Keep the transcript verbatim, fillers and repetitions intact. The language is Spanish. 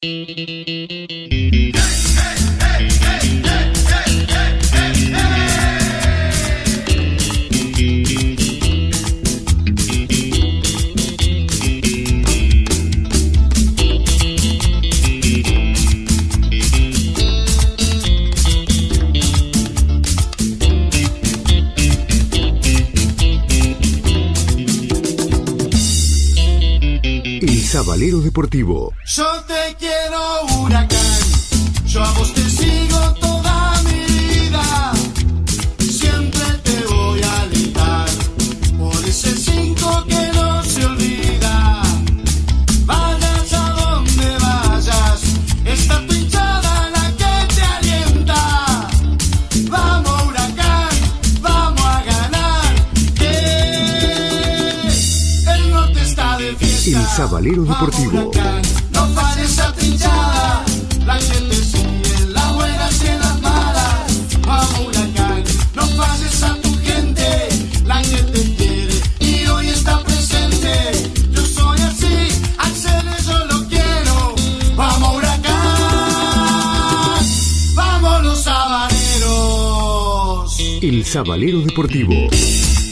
El Sabalero Deportivo. Yo te quiero, Huracán. Yo a vos te sigo toda mi vida. Siempre te voy a alentar por ese cinco que no se olvida. Vayas a donde vayas, está tu hinchada la que te alienta. Vamos, Huracán, vamos a ganar. Que el norte está de fiesta. El Sabalero Deportivo. No falles a trinchada, la gente sigue en las buenas y en las malas. Vamos, Huracán, no falles a tu gente, la gente quiere y hoy está presente. Yo soy así, Axel, yo lo quiero. Vamos, Huracán, vamos los sabaneros. El Sabalero Deportivo.